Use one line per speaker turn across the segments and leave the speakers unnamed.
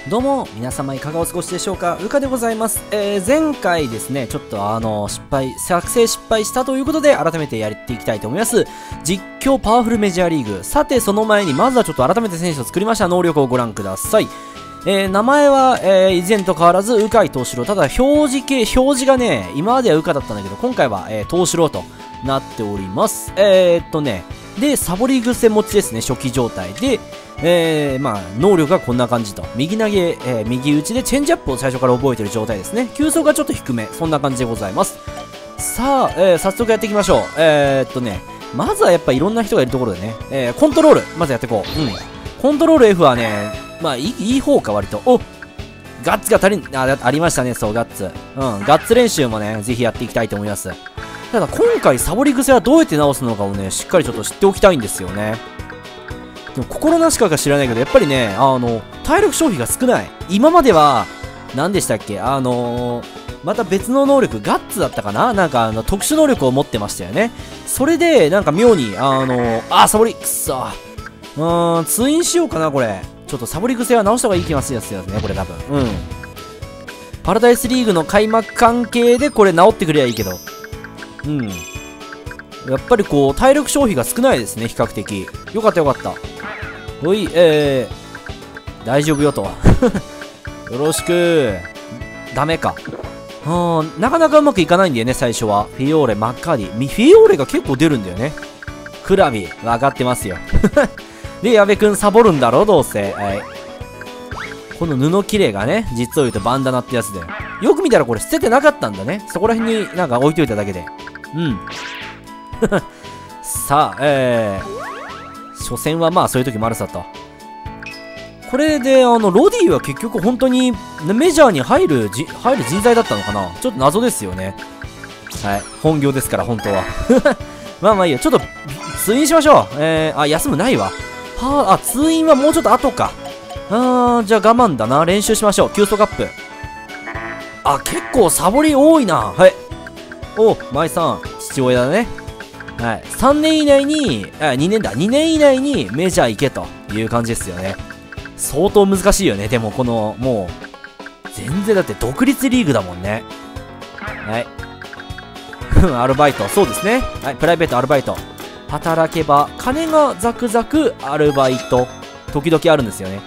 どうも皆様いかがお過ごしでしょうか。うかでございます。前回ですねちょっと作成失敗したということで改めてやっていきたいと思います。実況パワフルメジャーリーグ。さてその前にまずはちょっと改めて選手を作りました能力をご覧ください。名前は、以前と変わらず、鵜飼東四郎。ただ、表示がね、今までは鵜飼だったんだけど、今回は、東四郎となっております。で、サボり癖持ちですね、初期状態で、能力がこんな感じと。右投げ、右打ちでチェンジアップを最初から覚えている状態ですね。球速がちょっと低め、そんな感じでございます。さあ、早速やっていきましょう。まずはやっぱいろんな人がいるところでね、コントロール、まずやっていこう。コントロール F はね、いい方か割と。お、ガッツがありましたね、そう、ガッツ。ガッツ練習もね、ぜひやっていきたいと思います。ただ今回サボり癖はどうやって直すのかをね、しっかりちょっと知っておきたいんですよね。でも心なしか知らないけど、やっぱりね、体力消費が少ない。今までは、何でしたっけ、また別の能力、ガッツだったかな、なんか特殊能力を持ってましたよね。それで、なんか妙に、サボり、くっそ通院しようかな、これ。ちょっとサボり癖は直した方がいい気がするやつですね、これ多分。パラダイスリーグの開幕関係でこれ直ってくればいいけど。やっぱりこう、体力消費が少ないですね、比較的。よかったよかった。おい、大丈夫よと。よろしく。ダメか。なかなかうまくいかないんだよね、最初は。フィオーレ、マッカーディ。フィオーレが結構出るんだよね。クラビ、わかってますよ。で、矢部くんサボるんだろどうせ。はい。この布切れがね、実を言うとバンダナってやつで。よく見たらこれ捨ててなかったんだね。そこら辺になんか置いといただけで。さあ、初戦はまあそういう時もあるさと。これで、ロディは結局本当にメジャーに入る人材だったのかな、ちょっと謎ですよね。はい。本業ですから、本当は。まあいいよ。ちょっと、通院しましょう。休むないわ。通院はもうちょっと後か。じゃあ我慢だな。練習しましょう。急速アップ。結構サボり多いな。はい。舞さん、父親だね。はい。3年以内に、2年だ。2年以内にメジャー行けという感じですよね。相当難しいよね。でも、この、もう、全然だって独立リーグだもんね。はい。アルバイト。そうですね。はい。プライベートアルバイト。働けば金がザクザクアルバイト時々あるんですよね。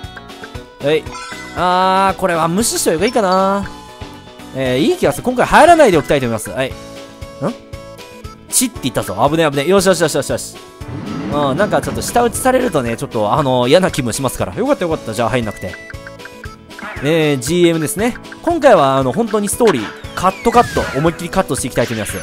はい。これは無視しといた方がいいかな。いい気がする。今回入らないでおきたいと思います。はい。チって言ったぞ。危ね危ね。よしよしよしよしよし。なんかちょっと下打ちされるとね、ちょっと嫌な気分しますから。よかったよかった。じゃあ入んなくて。GM ですね。今回は本当にストーリー、カット、思いっきりカットしていきたいと思います。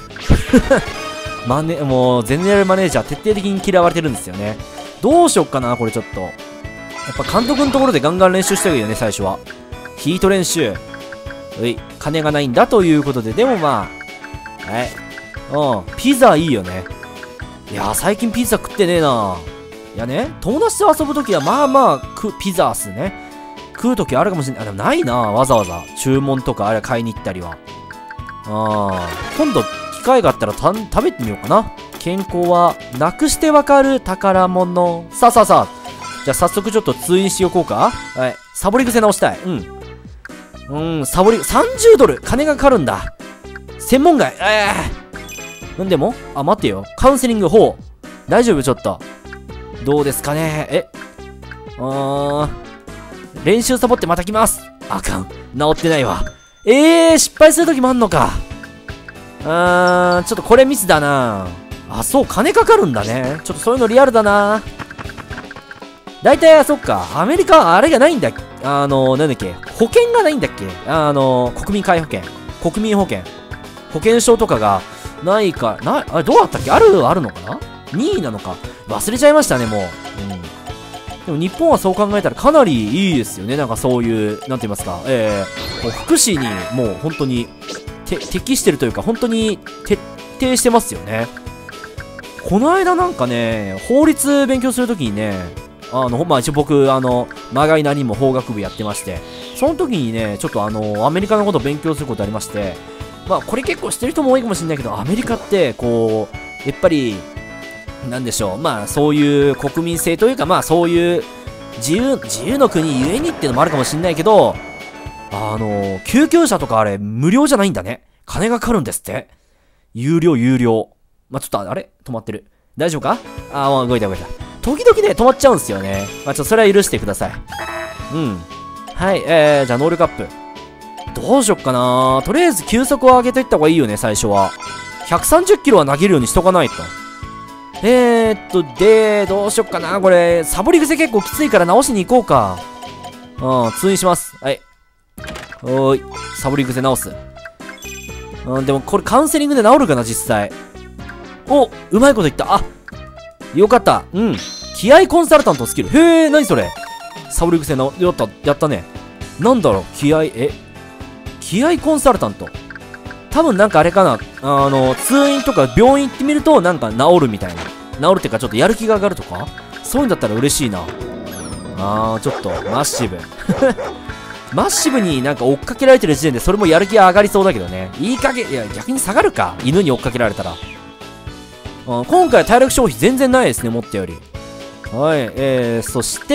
もう、ゼネラルマネージャー徹底的に嫌われてるんですよね。どうしよっかな、これちょっと。やっぱ監督のところでガンガン練習してるよね、最初は。ヒート練習。金がないんだということで、でもまあ、はい。ピザいいよね。いやー、最近ピザ食ってねえな。いやね、友達と遊ぶときはピザっすね。食うときあるかもしれない。でもないな、わざわざ。注文とかあれ買いに行ったりは。今度、機会があったら食べてみようかな。健康はなくしてわかる宝物。さあ。じゃあ早速ちょっと通院しようか。はい。サボり癖直したい。サボり、30ドル金がかかるんだ。専門外。でも待ってよ。カウンセリング法。大丈夫ちょっと。どうですかね。練習サボってまた来ます。あかん。治ってないわ。失敗するときもあんのか。ちょっとこれミスだな。そう、金かかるんだね。ちょっとそういうのリアルだな。大体、そっか、アメリカ、あれがないんだっけ。なんだっけ、保険がないんだっけ。国民皆保険。国民保険。保険証とかがないか、あれどうだったっけ、あるのかな ?2 位なのか。忘れちゃいましたね、もう。でも日本はそう考えたらかなりいいですよね。なんかそういう、なんて言いますか、福祉にもう本当に、適してるというか、本当に徹底してますよね。この間なんかね、法律勉強するときにね、一応僕、まがいなりも法学部やってまして、その時にね、ちょっとアメリカのことを勉強することありまして、これ結構知ってる人も多いかもしれないけど、アメリカって、こう、やっぱり、なんでしょう、そういう国民性というか、そういう、 自由の国ゆえにってのもあるかもしんないけど、救急車とかあれ、無料じゃないんだね。金がかかるんですって。有料。まあ、ちょっと、あれ止まってる。大丈夫か？動いた。時々ね、止まっちゃうんすよね。まあ、それは許してください。うん。はい、じゃあ、能力アップ。どうしよっかな。とりあえず、球速を上げていった方がいいよね、最初は。130キロは投げるようにしとかないと。どうしよっかな。これ、サボり癖結構きついから直しに行こうか。通院します。はい。サボり癖直す。でもこれカウンセリングで治るかな、実際。うまいこと言った。よかった。気合コンサルタントスキル。へえ、何それ。サボり癖やったね。なんだろう、気合コンサルタント。多分なんかあれかな。通院とか病院行ってみるとなんか治るみたいな。治るっていうかちょっとやる気が上がるとかそういうんだったら嬉しいな。ちょっと、マッシブ。マッシブになんか追っかけられてる時点でそれもやる気が上がりそうだけどね。いや、逆に下がるか。犬に追っかけられたら。今回体力消費全然ないですね、思ったより。はい、そして、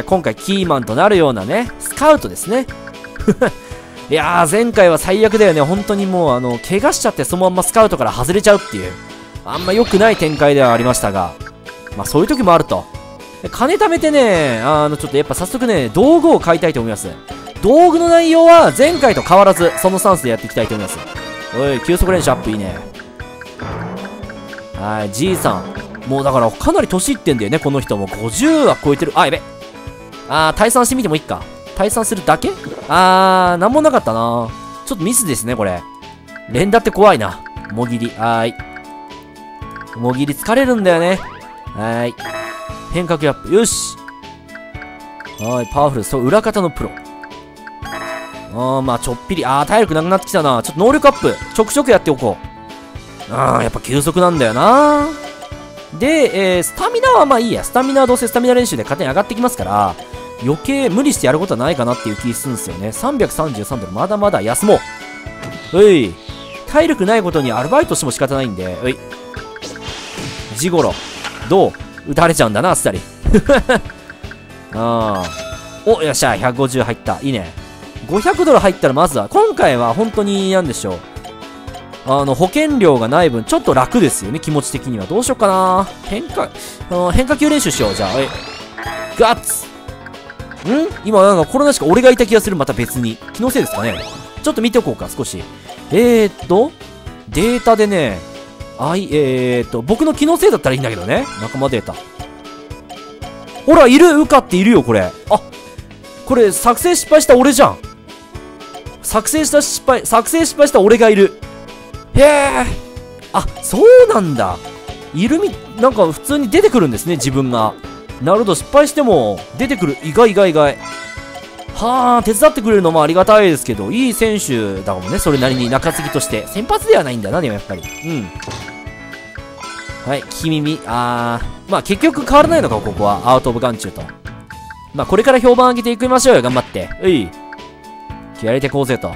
今回キーマンとなるようなね、スカウトですね。いやー、前回は最悪だよね。本当にもう、怪我しちゃってそのまんまスカウトから外れちゃうっていう。あんま良くない展開ではありましたが。まあ、そういう時もあると。金貯めてね、ちょっとやっぱ早速ね、道具を買いたいと思います。道具の内容は前回と変わらず、そのスタンスでやっていきたいと思います。急速練習アップいいね。はい、じいさん。もうだからかなり年いってんだよね、この人も。50は超えてる。やべ。退散してみてもいいか。退散するだけ？なんもなかったな。ちょっとミスですね、これ。連打って怖いな。もぎり。もぎり疲れるんだよね。変化球アップ。よし。パワフル。裏方のプロ。まあ、ちょっぴり。体力なくなってきたな。ちょっと能力アップ。ちょくちょくやっておこう。やっぱ急速なんだよな。で、スタミナはまあいいや。スタミナはどうせスタミナ練習で勝手に上がってきますから、余計無理してやることはないかなっていう気するんですよね。333ドル。まだまだ休もう。体力ないことにアルバイトしても仕方ないんで、ジゴロ。どう？打たれちゃうんだな、あっさり。よっしゃ、150入った。いいね。500ドル入ったらまずは、今回は本当に、なんでしょう。保険料がない分、ちょっと楽ですよね、気持ち的には。どうしようかな。変化球練習しよう、じゃあ。ガッツ！今なんかコロナしか俺がいた気がする、また別に。気のせいですかね。ちょっと見ておこうか、少し。データでね、僕の気のせいだったらいいんだけどね。仲間データ。ほら、ウカっているよ、これ。これ、作成失敗した俺じゃん。作成失敗した俺がいる。へえ。そうなんだ。なんか普通に出てくるんですね、自分が。なるほど、失敗しても出てくる。意外。手伝ってくれるのもありがたいですけど、いい選手だもんね、それなりに中継ぎとして。先発ではないんだな、でもやっぱり。はい、聞き耳。まあ結局変わらないのか、ここは。アウトオブ眼中と。まあこれから評判上げていきましょうよ、頑張って。やれてこうぜと。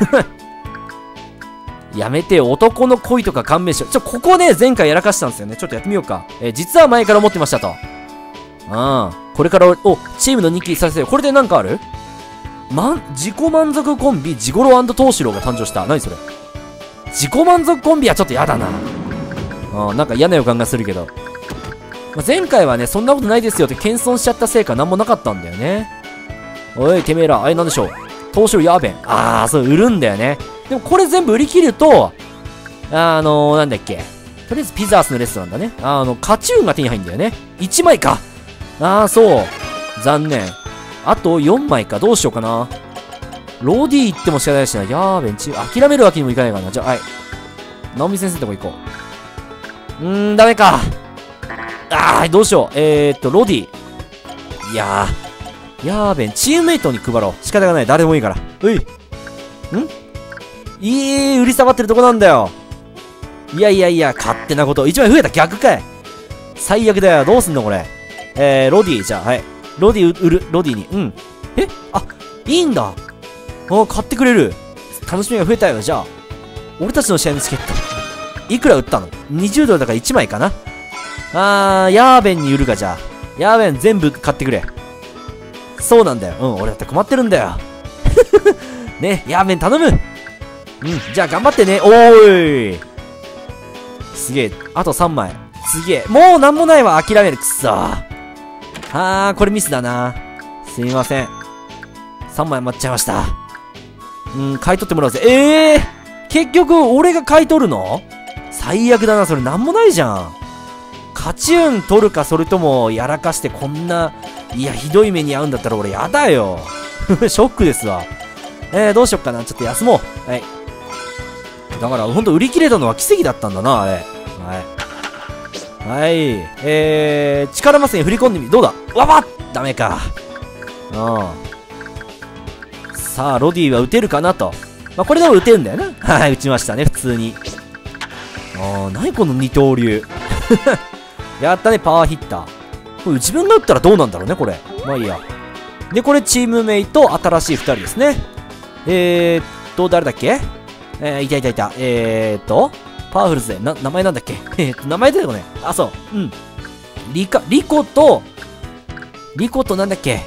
やめて、男の恋とか勘弁しよう。ここね、前回やらかしたんですよね。ちょっとやってみようか。実は前から思ってましたと。これから、チームの2期させて、これでなんかある？自己満足コンビ、ジゴロ東四郎が誕生した。何それ？自己満足コンビはちょっとやだな。なんか嫌な予感がするけど。前回はね、そんなことないですよって謙遜しちゃったせいかなんもなかったんだよね。てめえら、なんでしょう。東四郎やべん。そう、売るんだよね。でもこれ全部売り切ると、なんだっけ。とりあえずピザースのレストランだね。カチューンが手に入るんだよね。1枚か。そう。残念。あと4枚か。どうしようかな。ロディ行っても仕方ないしな。やーべんち。諦めるわけにもいかないからな。じゃあ、直美先生のとこ行こう。ダメか。どうしよう。ロディ。やーべん。チームメイトに配ろう。仕方がない。誰でもいいから。売りさばってるとこなんだよ。いや、勝手なこと。1枚増えた。逆かい。最悪だよ。どうすんのこれ。ロディ、じゃあ、はい。ロディ売る。ロディに。いいんだ。買ってくれる。楽しみが増えたよ。じゃあ、俺たちの試合のチケット。いくら売ったの？ 20 ドルだから1枚かな。ヤーベンに売るか、じゃあ。ヤーベン全部買ってくれ。 そうなんだよ。うん、俺だって困ってるんだよ。ね、ヤーメン頼む。うん、じゃあ頑張ってね。おーい。すげえ。あと3枚。すげえ。もうなんもないわ。諦める。くっそー。これミスだな。すみません。3枚余っちゃいました。買い取ってもらうぜ。結局、俺が買い取るの？最悪だな。それなんもないじゃん。勝ち運取るか、それとも、やらかしてこんな、いや、ひどい目に遭うんだったら俺やだよ。ショックですわ。どうしよっかな。ちょっと休もう。はい。だから、ほんと売り切れたのは奇跡だったんだな、あれ。はい。はい。力マスに振り込んでみ、どうだ？わばっ！ダメか。さあ、ロディは打てるかなと。まあ、これでも打てるんだよな。はい、打ちましたね、普通に。何この二刀流。やったね、パワーヒッター。これ自分が打ったらどうなんだろうね、これ。まあいいや。で、これチームメイト、新しい2人ですね。誰だっけ？いた。パワフルズで、名前なんだっけ？名前出てこね。そう。うん。リコとなんだっけ？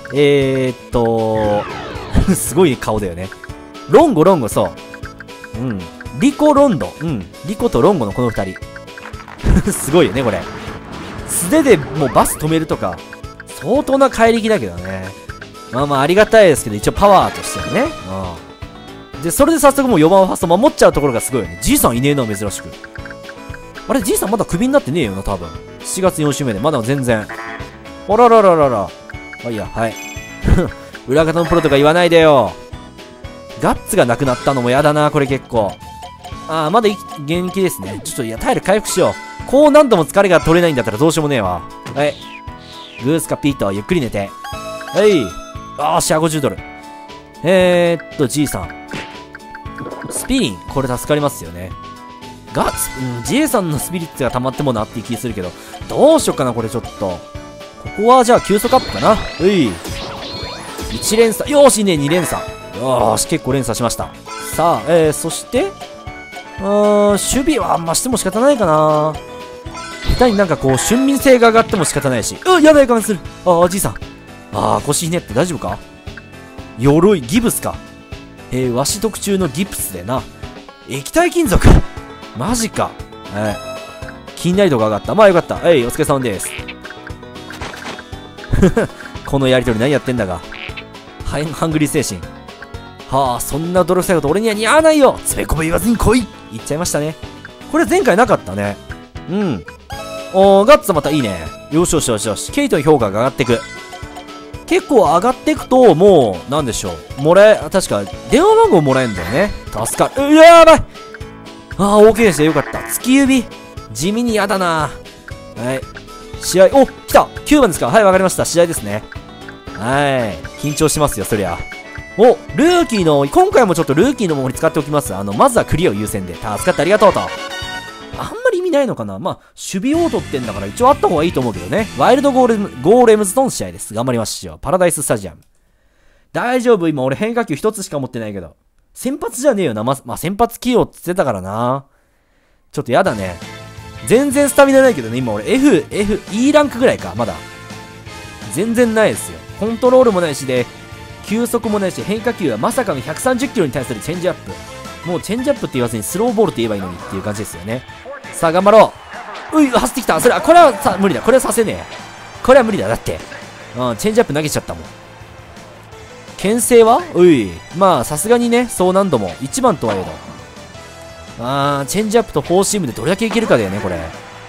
すごい顔だよね。ロンゴ、そう。うん。リコとロンゴのこの2人。すごいよね、これ。素手でもうバス止めるとか、相当な怪力だけどね。まあありがたいですけど、一応パワーとしてはね。で、それで早速もう4番ファースト守っちゃうところがすごいよね。じいさんいねえな、珍しく。あれ、じいさんまだクビになってねえよな、多分。7月4週目で、まだ全然。あららららら。いや、はい。裏方のプロとか言わないでよ。ガッツがなくなったのもやだな、これ結構。まだ元気ですね。ちょっと、いや、体力回復しよう。こう何度も疲れが取れないんだったらどうしようもねえわ。はい。グースかピート、ゆっくり寝て。はい。シェア50ドル。じいさん。スピリン、これ助かりますよね。ガッツ、じいさんのスピリッツが溜まってもなっていう気するけど、どうしよっかな、これちょっと。ここはじゃあ、急速アップかな。1連鎖。よーし、いいね、2連鎖。よーし、結構連鎖しました。さあ、そして、守備はあんましても仕方ないかな。下手になんかこう、俊敏性が上がっても仕方ないし。やだい感じする。じいさん。腰ひねって大丈夫か？鎧、ギブスか。和紙特注のギプスでな。液体金属。マジか。信頼度が上がった。まあよかった。お疲れ様です。このやりとり何やってんだが。ハングリー精神。そんな泥臭いこと俺には似合わないよ。つべこべ言わずに来い。言っちゃいましたね。これ前回なかったね。ガッツまたいいね。よし。ケイトの評価が上がっていく。結構上がっていくと、もう、なんでしょう。確か、電話番号もらえるんだよね。助かる。やばい。OK でした。よかった。突き指。地味に嫌だな。はい。試合、来た !9 番ですか？はい、わかりました。試合ですね。はい。緊張しますよ、そりゃ。ルーキーの、今回もちょっとルーキーのものに使っておきます。まずはクリアを優先で。助かってありがとうと。あんまり意味ないのかな。守備王取ってんだから一応あった方がいいと思うけどね。ワイルドゴーレムズとの試合です。頑張りましょう。パラダイススタジアム。大丈夫？今俺変化球一つしか持ってないけど。先発じゃねえよな。先発起用って言ってたからな。ちょっとやだね。全然スタミナないけどね。今俺 E ランクぐらいか。まだ。全然ないですよ。コントロールもないしで、球速もないし、変化球はまさかの130キロに対するチェンジアップ。もうチェンジアップって言わずにスローボールって言えばいいのにっていう感じですよね。さあ頑張ろう。走ってきた。これは無理だ。これはさせねえ。これは無理だ。だって。チェンジアップ投げちゃったもん。牽制はさすがにね、そう何度も。1番とはいえど。チェンジアップとフォーシームでどれだけいけるかだよね、これ。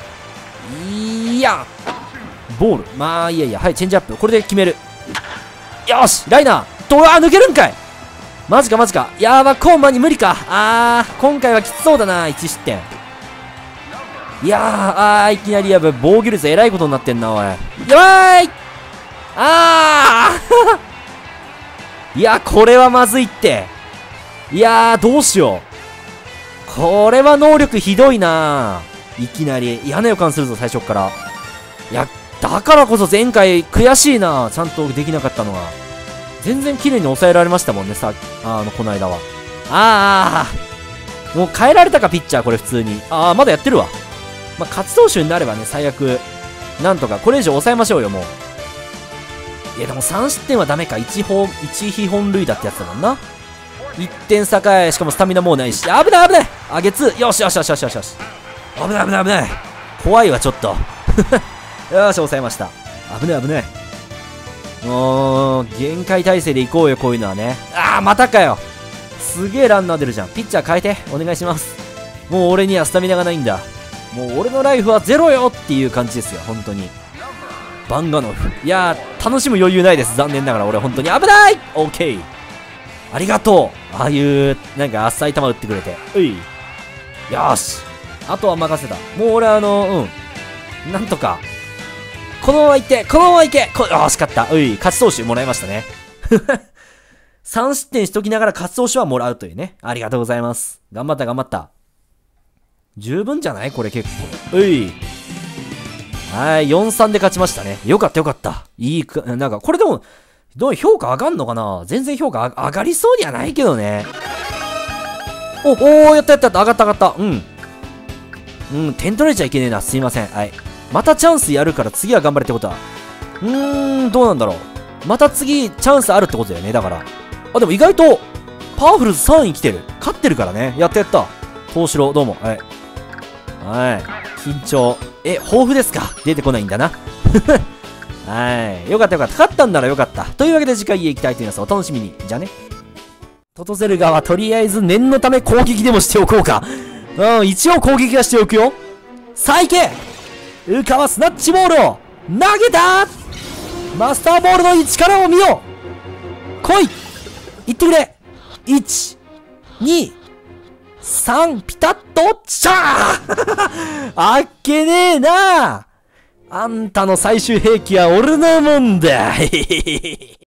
ボール。いや。はい、チェンジアップ。これで決める。よしライナー抜けるんかい。マジか。やば、コンマに無理か。今回はきつそうだな、1失点。いやいきなりやばい、防御率えらいことになってんな、おい。やばいいや、これはまずいって。いやどうしよう。これは能力ひどいな。いきなり。嫌な予感するぞ、最初から。いや、だからこそ前回悔しいな。ちゃんとできなかったのが。全然綺麗に抑えられましたもんね、この間は。もう変えられたか、ピッチャー、これ普通に。まだやってるわ。勝ち投手になればね、最悪。なんとか、これ以上抑えましょうよ、もう。 いやでも3失点はダメか。1被本塁打ってやつだもんな。1点差かい。しかもスタミナもうないし。危ない危ない。あげつ。よしよしよしよしよしよし。危ない危ない危ない。怖いわ、ちょっと。よし、抑えました。危ない危ない。もう、限界態勢で行こうよ、こういうのはね。またかよ。すげえランナー出るじゃん。ピッチャー変えて。お願いします。もう俺にはスタミナがないんだ。もう俺のライフはゼロよっていう感じですよ、本当に。バンガノフ。いやー、楽しむ余裕ないです。残念ながら俺本当に。危ない！ OK！ ありがとう。ああいう、なんか浅い球打ってくれて。うい。よーし。あとは任せた。もう俺なんとか。このまま行って、このまま行け。惜しかった。うい、勝ち投手もらいましたね。3失点しときながら勝ち投手はもらうというね。ありがとうございます。頑張った頑張った。十分じゃないこれ結構。うい。はい、4-3で勝ちましたね。よかったよかった。なんか、これでも、どう評価上がんのかな？全然評価上がりそうにはないけどね。やったやったやった。上がった上がった。点取れちゃいけねえな。すいません。はい。またチャンスやるから次は頑張れってことは。どうなんだろう。また次、チャンスあるってことだよね。だから。でも意外と、パワフルズ3位来てる。勝ってるからね。やったやった。東城、どうも。はい。はい。緊張。豊富ですか？出てこないんだな。はい。よかったよかった。勝ったんならよかった。というわけで次回へ行きたいと思います。お楽しみに。じゃあね。トトゼルガはとりあえず念のため攻撃でもしておこうか。一応攻撃はしておくよ。さあ行け！ウカはスナッチボールを投げた！マスターボールの力を見よう！来い！行ってくれ！ 1、2、3、ピタッと、シャーあっけねえな！あんたの最終兵器は俺のもんだ。